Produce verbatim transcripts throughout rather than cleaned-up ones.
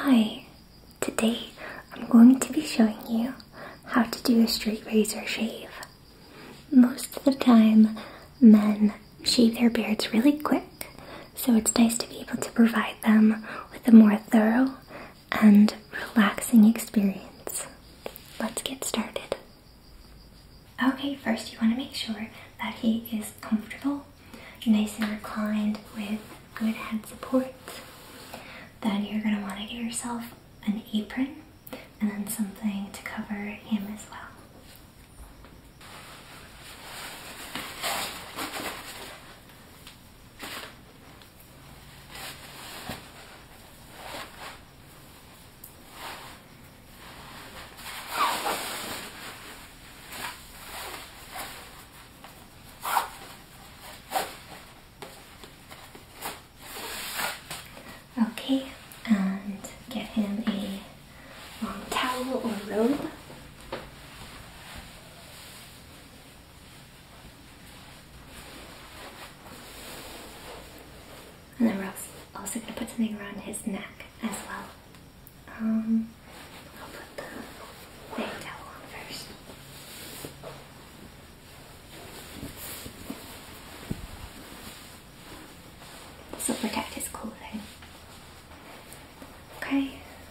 Hi, today I'm going to be showing you how to do a straight razor shave. Most of the time, men shave their beards really quick, so it's nice to be able to provide them with a more thorough and relaxing experience. Let's get started. Okay, first you want to make sure that he is comfortable, nice and reclined with good head support. Then you're going to want to get yourself an apron and then something to cover him as well. Okay, and get him a long towel or robe. And then we're also going to put something around his neck as well. Um, I'll put the big towel on first. This will protect his clothing. Okay.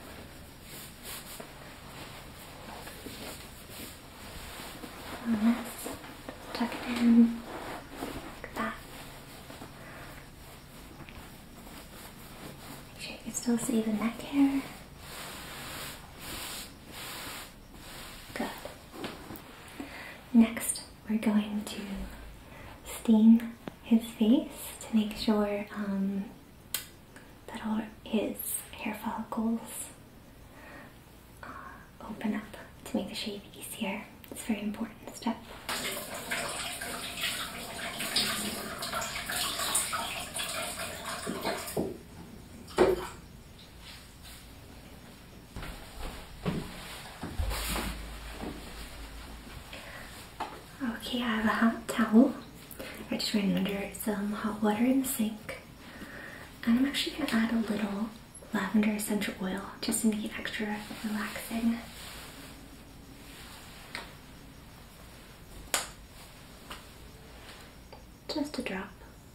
Let's tuck it in like that. Make sure you can still see the neck hair. Good. Next, we're going to steam his face to make sure um, that all his hair follicles uh, open up to make the shave easier. It's a very important step. Okay, I have a hot towel. I just ran under some hot water in the sink. And I'm actually going to add a little lavender essential oil just to make it extra relaxing. Just a drop.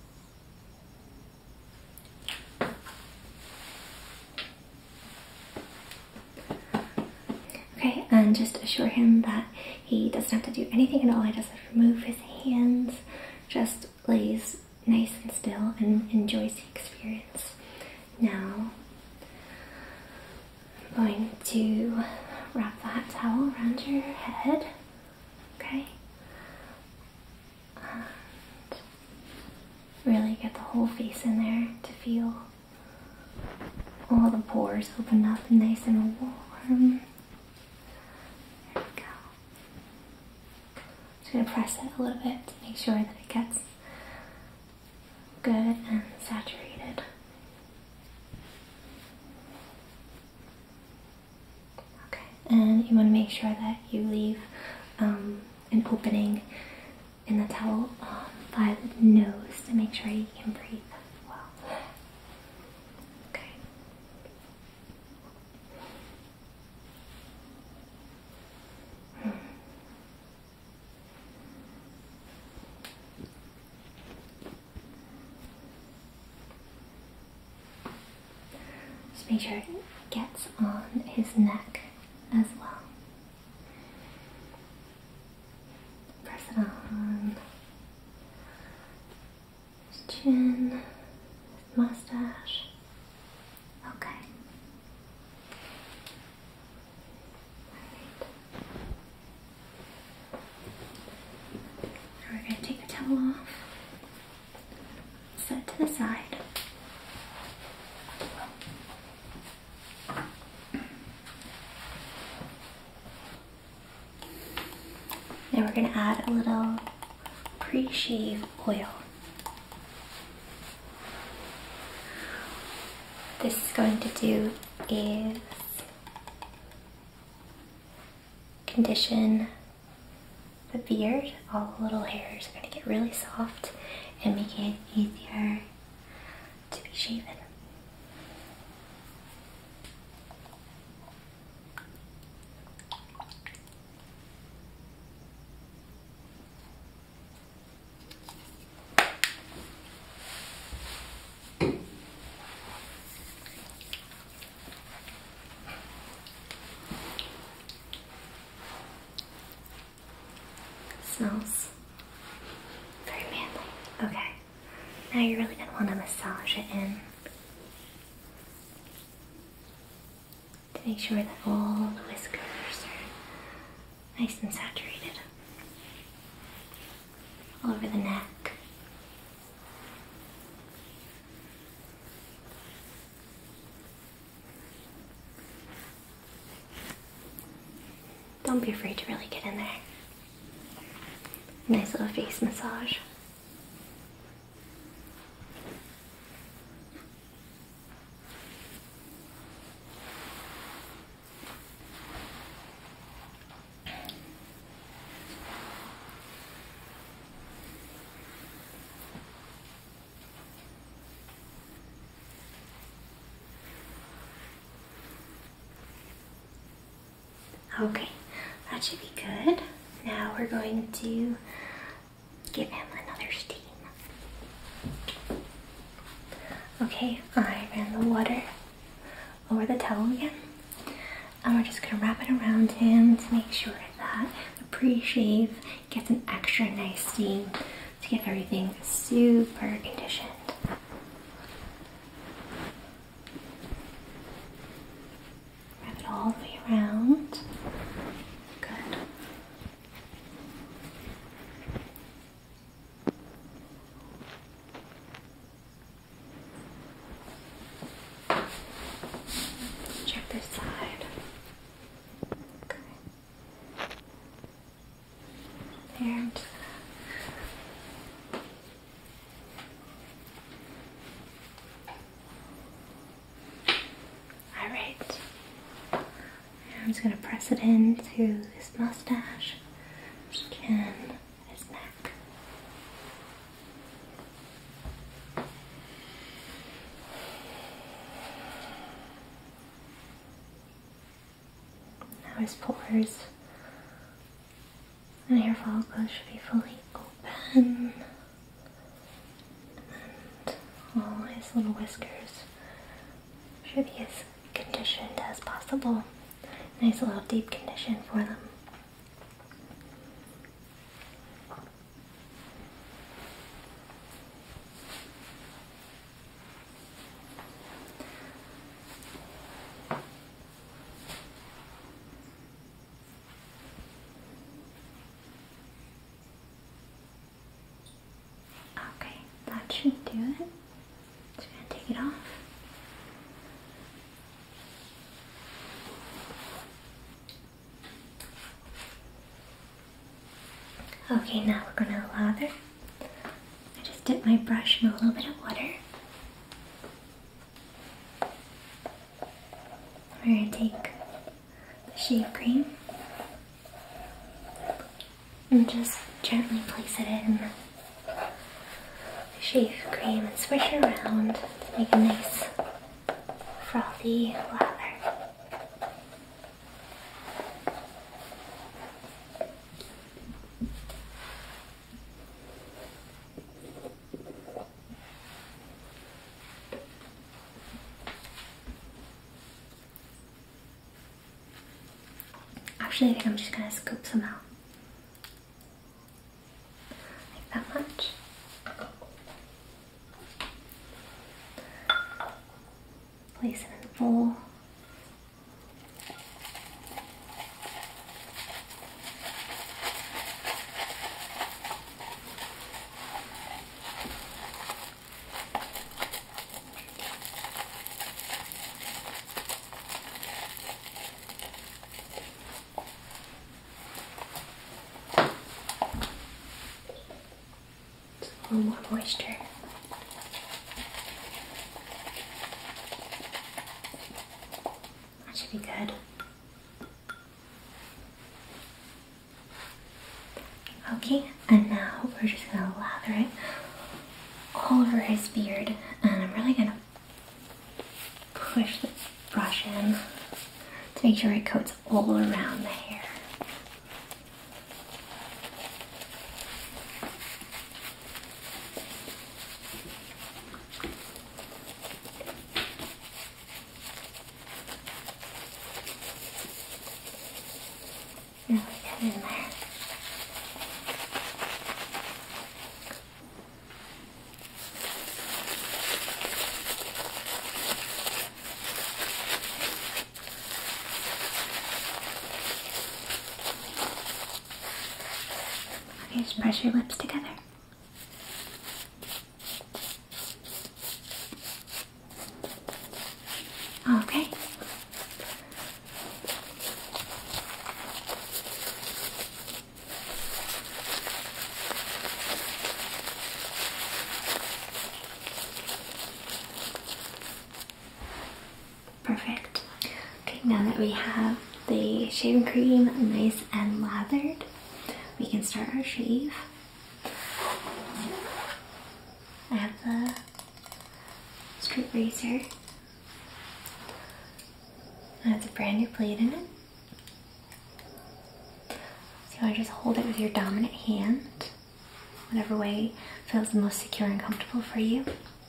Okay, and just assure him that he doesn't have to do anything at all. He doesn't have to remove his hands, just lays nice and still and enjoys the experience. Now, I'm going to wrap the hot towel around your head, okay? And really get the whole face in there to feel all the pores open up nice and warm. There we go. Just gonna press it a little bit to make sure that it gets good and saturated. Okay, and you want to make sure that you leave um, an opening in the towel um, by the nose to make sure you can breathe well. Okay. Hmm. Just make sure it gets on his neck as well. Press it on his chin, his mustache. Okay. Alright. Now we're going to take the towel off, set it to the side. Now we're going to add a little pre-shave oil. This is going to do is condition the beard. All the little hairs are going to get really soft and make it easier to be shaven. smells very manly. Okay, now you're really going to want to massage it in to make sure that all the whiskers are nice and saturated all over the neck. Don't be afraid to really get in there. Nice little face massage. Okay, that should be good. Now we're going to give him another steam. Okay, I ran the water over the towel again, and we're just gonna wrap it around him to make sure that the pre-shave gets an extra nice steam to get everything super conditioned. Wrap it all the way around. This side. Okay. There, I'm just gonna... Alright. I'm just gonna press it into his mustache, chin, his neck. His pores and hair follicles should be fully open, and all his little whiskers should be as conditioned as possible. Nice little deep condition for them. That should do it. Just gonna take it off. Okay, now we're gonna lather. I just dipped my brush in a little bit of water. We're gonna take the shave cream and just gently place it in shave cream and swish it around to make a nice frothy lather. Actually, I think I'm just gonna scoop some out. Like that much. Place it in the bowl. Just a little more moisture. Should be good. Okay, and now we're just gonna lather it all over his beard, and I'm really gonna push the brush in to make sure it coats all around the hair. Really get in there. Okay, just press your lips together. Okay. Perfect. Okay, now that we have the shaving cream nice and lathered, we can start our shave. I have the straight razor. It has a brand new blade in it. So you want to just hold it with your dominant hand, whatever way feels the most secure and comfortable for you.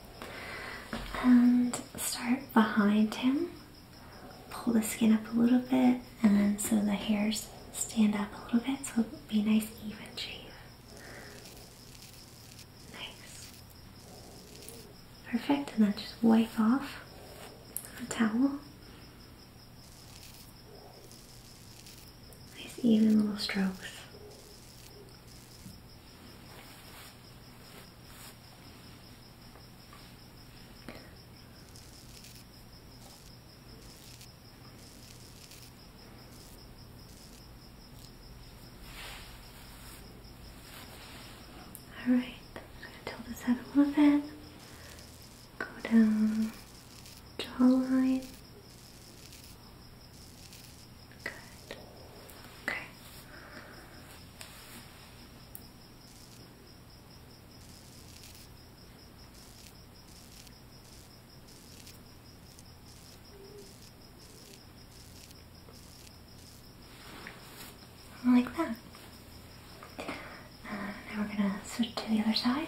And start behind him. Pull the skin up a little bit, and then so the hairs stand up a little bit, so it'll be a nice even shave. Nice. Perfect, and then just wipe off a towel. Nice even little strokes. Alright, I'm going to tilt this head a little bit, go down jawline. Good. Okay. Like that. Now we're going to switch to the other side.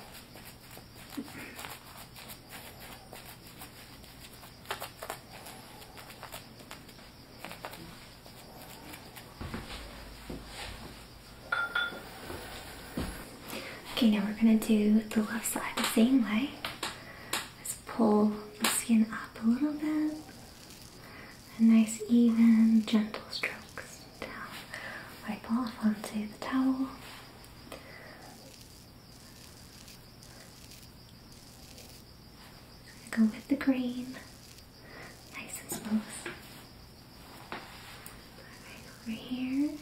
Okay, now we're going to do the left side the same way. Just pull the skin up a little bit. A nice, even, gentle strokes down. Wipe off onto the towel. Go with the grain, nice and smooth. Alright, over here,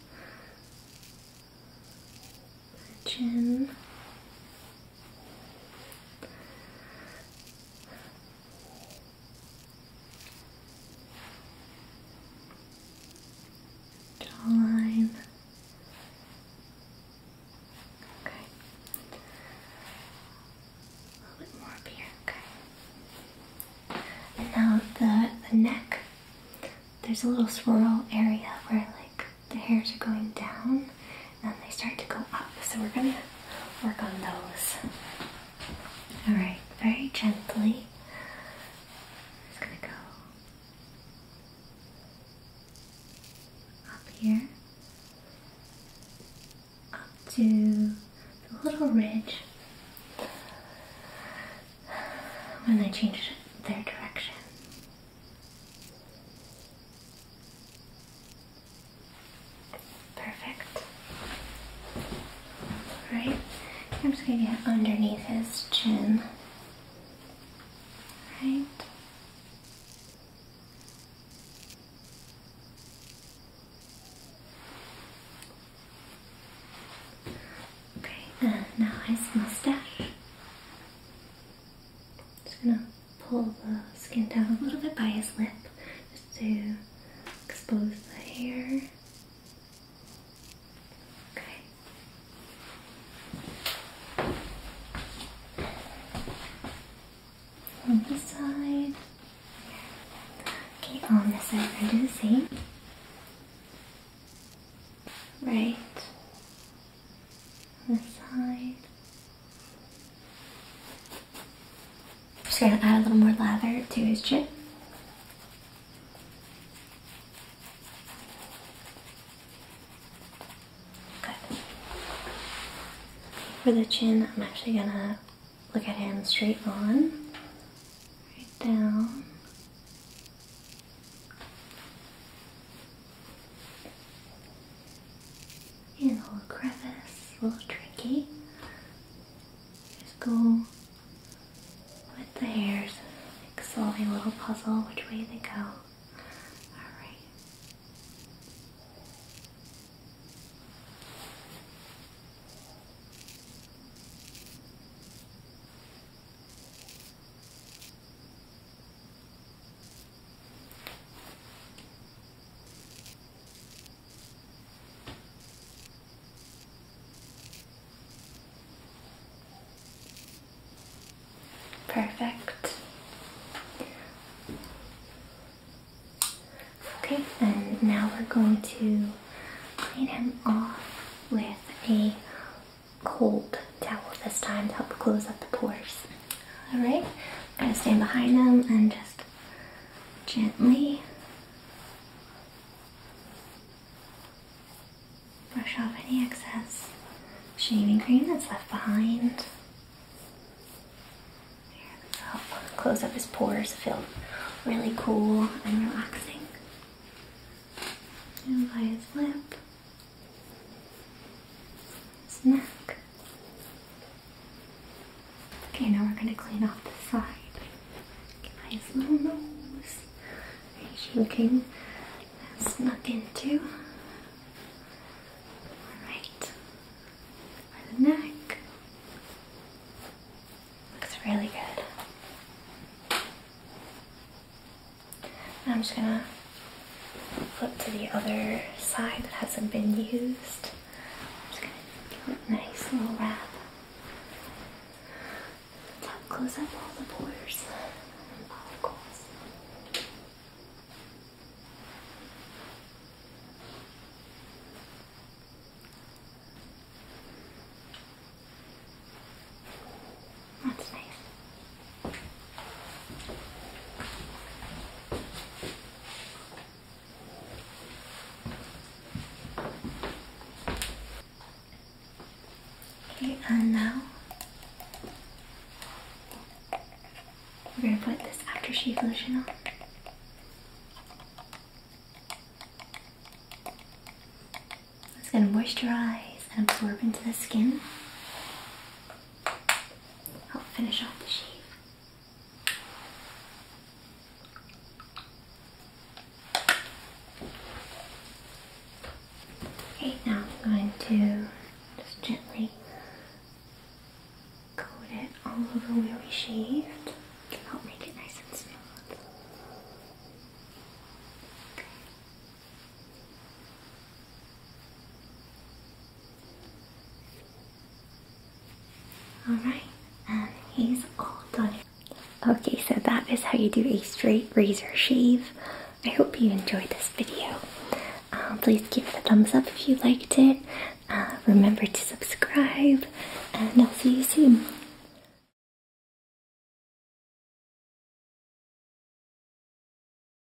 the chin, jawline. Okay, a little bit more up here. Okay. Now the, the neck, there's a little swirl area where like the hairs are going down and then they start to go up. So we're gonna work on those. Alright, very gently. Just gonna go up here, up to the little ridge when they change their direction. Perfect. Alright, I'm just going to get underneath his chin. Right. Okay, and now his mustache. Just gonna pull the skin down a little bit by his lip just to expose the hair. Okay. On this side. Okay, on this side we're gonna do the same. Right. This side. Just gonna add a little more lather to his chin. Good. For the chin, I'm actually gonna look at him straight on, right down. And a little crevice a little tricky. Just go with the hairs, like solving a little puzzle, which way they go. Alright. Perfect. Okay, and now we're going to clean him off with a cold towel this time to help close up the pores. Alright, I'm going to stand behind him and just gently brush off any excess shaving cream that's left behind. Close up his pores, feel really cool and relaxing. And by his lip, his neck. Okay, now we're going to clean off the side. By his little nose, where looking snuck into. Alright. By the neck. Looks really good. I'm just gonna flip to the other side that hasn't been used. I'm just gonna give it a nice little wrap. Let's help close up all the pores and follicles. That's nice. And now we're going to put this aftershave lotion on. It's going to moisturize and absorb into the skin. Help finish off the shave. Okay, now I'm going to just gently all over where we shaved to help make it nice and smooth. Okay. Alright, and he's all done. Okay, so that is how you do a straight razor shave. I hope you enjoyed this video. Uh, please give it a thumbs up if you liked it. Uh, remember to subscribe, and I'll see you soon.